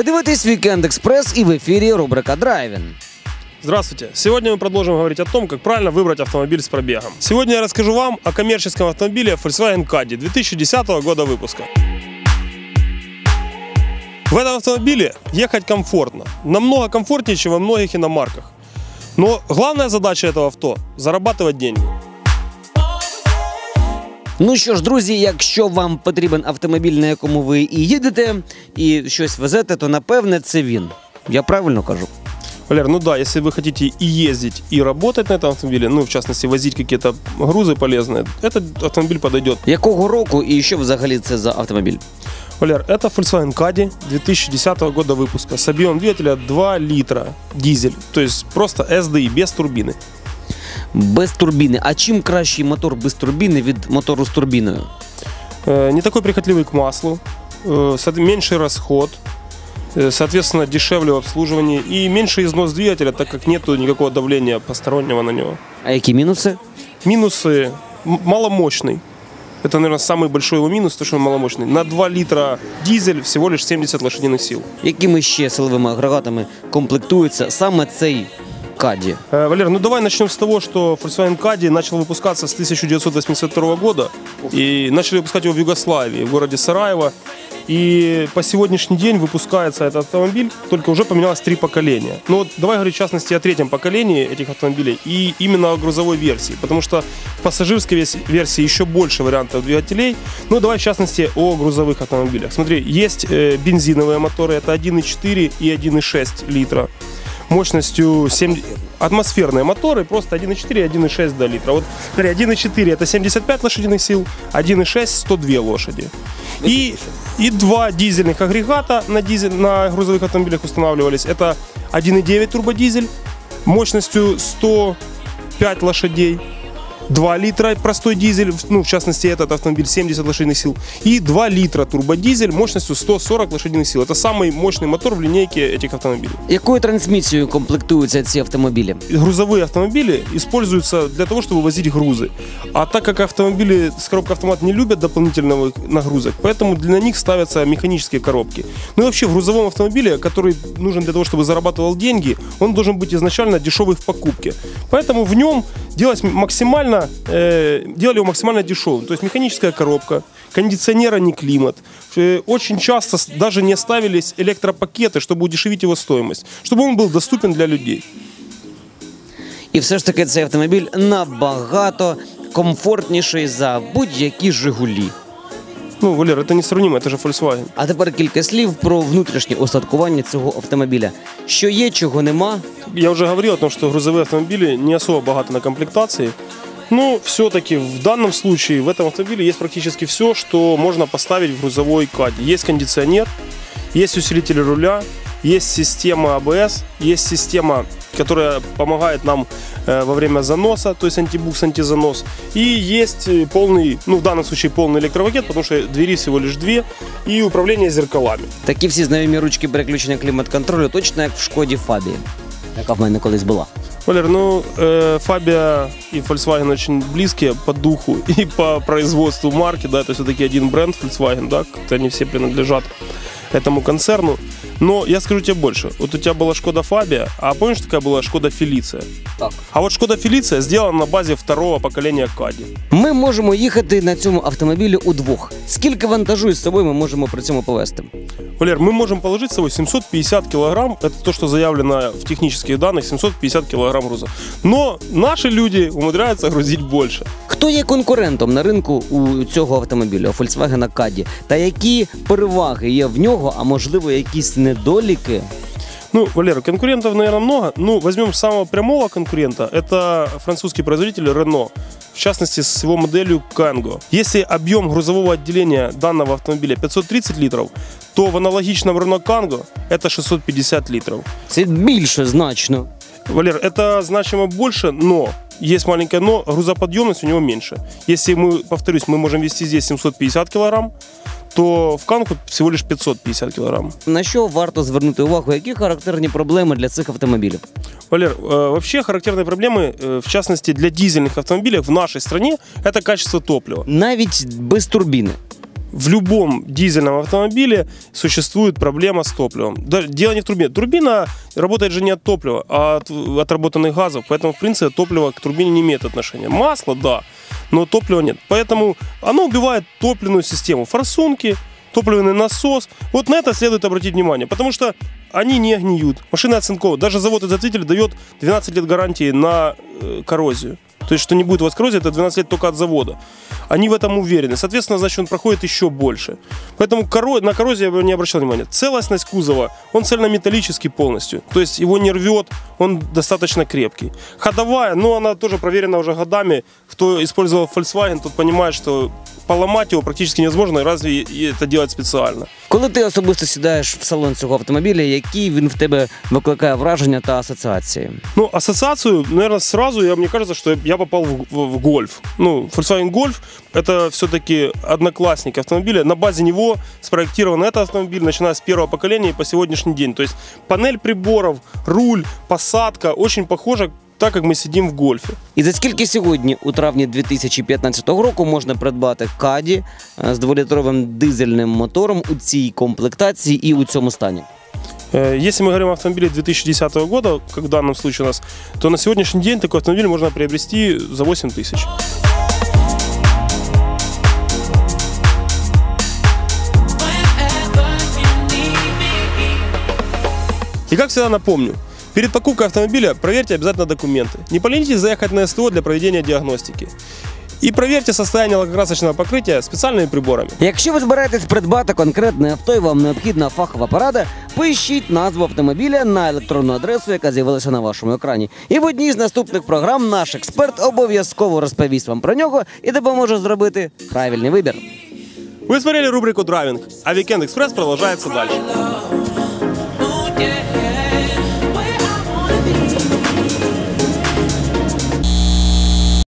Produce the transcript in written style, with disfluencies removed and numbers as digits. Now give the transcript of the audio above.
Ви дивитесь Weekend Express и в эфире рубрика «Драйвин». Здравствуйте! Сегодня мы продолжим говорить о том, как правильно выбрать автомобиль с пробегом. Сегодня я расскажу вам о коммерческом автомобиле Volkswagen Caddy 2010 года выпуска. В этом автомобиле ехать комфортно, намного комфортнее, чем во многих иномарках. Но главная задача этого авто – зарабатывать деньги. Ну що ж, друзі, якщо вам потрібен автомобіль, на якому ви і їдете, і щось везете, то напевне це він. Я правильно кажу? Валер, ну да, если вы хотите и ездить, и работать на этом автомобиле, ну в частности возить какие-то грузы полезные, этот автомобиль подойдет. Якого року і що взагалі це за автомобіль? Валер, это Volkswagen Caddy 2010 года выпуска с объемом двигателя 2 литра дизель, то есть просто SDI, без турбины. Без турбіни. А чим кращий мотор без турбіни від мотору з турбіною? Не такой прихотливый к маслу, меньший расход, соответственно, дешевле в обслуживании и меньший износ двигателя, так как нет никакого давления постороннего на него. А які мінуси? Минусы: маломощный. Это, наверное, самый большой его минус, то, что он маломощный. На 2 литра дизель всего лишь 70 лошадиных сил. Якими ще силовими агрегатами комплектується саме цей Caddy? Валер, ну давай начнем с того, что Volkswagen Caddy начал выпускаться с 1982 года. И начали выпускать его в Югославии, в городе Сараево. И по сегодняшний день выпускается этот автомобиль, только уже поменялось 3 поколения. Но вот давай говорить в частности о 3-м поколении этих автомобилей и именно о грузовой версии, потому что в пассажирской версии еще больше вариантов двигателей. Ну давай в частности о грузовых автомобилях. Смотри, есть бензиновые моторы, это 1.4 и 1.6 литра. Мощностью 7... Атмосферные моторы, просто 1.4 и 1.6 до литра. Вот, смотри, 1.4 это 75 лошадиных сил, 1.6 102 лошади. И 2 дизельных агрегата на грузовых автомобилях устанавливались. Это 1.9 турбодизель мощностью 105 лошадей, 2 литра простой дизель, ну в частности этот автомобиль 70 лошадиных сил, и 2 литра турбодизель мощностью 140 лошадиных сил. Это самый мощный мотор в линейке этих автомобилей. Якою трансмісією комплектуються ці автомобілі? Грузовые автомобили используются для того, чтобы возить грузы. А так как автомобили с коробкой автомат не любят дополнительных нагрузок, поэтому на них ставятся механические коробки. Ну и вообще в грузовом автомобиле, который нужен для того, чтобы зарабатывал деньги, он должен быть изначально дешевый в покупке. Поэтому в нем делали его максимально дешевым. То есть механическая коробка, кондиционер, а не климат. Очень часто даже не ставились электропакеты, чтобы удешевить его стоимость, чтобы он был доступен для людей. І все ж таки цей автомобіль набагато комфортніший за будь-які «Жигулі». Ну, Валер, это несравнимо, это же Volkswagen. А тепер кілька слів про внутрішнє устаткування цього автомобіля. Що є, чого нема? Я уже говорил о том, что грузовые автомобили не особо богаты на комплектации. Но все-таки в данном случае в этом автомобиле есть практически все, что можно поставить в грузовой Caddy. Есть кондиционер, есть усилитель руля, есть система ABS, есть система, которая помогает нам во время заноса, то есть антибукс, антизанос. И есть полный, ну в данном случае полный электропакет, потому что двери всего лишь 2, и управление зеркалами. Такі всі знайомі ручки переключення клімат-контролю, точно як в Шкоді Фабії, яка в мене колись була. Валер, ну Фабия и Volkswagen очень близкие по духу и по производству марки, да, это все-таки один бренд Volkswagen, да, как-то они все принадлежат этому концерну. Но я скажу тебе больше. Вот у тебя была Шкода Фабия, а помнишь, такая была Шкода Фелиция? Так. А вот Шкода Фелиция сделана на базе 2-го поколения Caddy. Ми можемо їхати на цьому автомобілі удвох. Скільки вантажу з собою ми можемо при цьому повезти? Валер, мы можем положить с собой 750 килограмм. Это то, что заявлено в технических данных, 750 килограмм груза. Но наши люди умудряются грузить больше. Хто є конкурентом на ринку у цього автомобіля, у Volkswagen Caddy? Та які переваги є в нього, а можливо якісь недоліки? Ну, Валера, конкурентов, наверное, много. Ну, возьмем самого прямого конкурента. Это французский производитель Renault. В частности, с его моделью Kangoo. Если объем грузового отделения данного автомобиля 530 литров, то в аналогичном Renault Kangoo это 650 литров. Це більше значно. Валер, это значимо больше, но есть маленькое но, грузоподъемность у него меньше. Если мы, повторюсь, мы можем везти здесь 750 килограмм, то в Kangoo всего лишь 550 килограмм. На що варто звернути увагу? Які характерні проблеми для цих автомобілів? Валер, вообще характерные проблемы, в частности для дизельных автомобилей в нашей стране, это качество топлива. Навіть без турбіни. в любом дизельном автомобиле существует проблема с топливом. Дело не в турбине. Турбина работает же не от топлива, а от отработанных газов. Поэтому, в принципе, топливо к турбине не имеет отношения. Масло, да, но топлива нет. Поэтому оно убивает топливную систему. Форсунки, топливный насос. Вот на это следует обратить внимание, потому что они не гниют. Машина оцинкована. Даже завод-изготовитель дает 12 лет гарантии на коррозию. То есть, что не будет у вас коррозии, это 12 лет только от завода. Они в этом уверены. Соответственно, значит, он проходит еще больше. Поэтому на коррозию я не обращал внимания. Целостность кузова, он цельнометаллический полностью. То есть, его не рвет, он достаточно крепкий. Ходовая, ну, она тоже проверена уже годами. Кто использовал Volkswagen, тот понимает, что поломать его практически невозможно, разве это делать специально. Коли ти особисто сідаєш в салон цього автомобіля, які він в тебе викликає враження та асоціації? Ну, ассоциацию, наверное, сразу, мне кажется, что я попал в Golf. Ну, Volkswagen Golf – это все-таки одноклассник автомобиля. На базе него спроектирован этот автомобиль, начиная с первого поколения и по сегодняшний день. То есть панель приборов, руль, посадка очень похожа, так як ми сидимо в Гольфі. І за скільки сьогодні, у травні 2015 року, можна придбати Каді з 2-літровим дизельним мотором у цій комплектації і у цьому стані? Если мы говорим о автомобиле 2010 года, как в данном случае у нас, то на сегодняшний день такой автомобиль можно приобрести за 8 тысяч. И как всегда напомню, перед покупкой автомобиля проверьте обязательно документы. Не поленитесь заехать на СТО для проведения диагностики. І перевірте состояние лакокрасочного покриття спеціальними приборами. Якщо ви збираєтесь придбати конкретне авто і вам необхідна фахова порада, пишіть назву автомобіля на електронну адресу, яка з'явилася на вашому екрані. І в одній з наступних програм наш експерт обов'язково розповість вам про нього і допоможе зробити правильний вибір. Ви смотрели рубрику «Драйвинг», а «Вікенд Експрес» продовжується далі.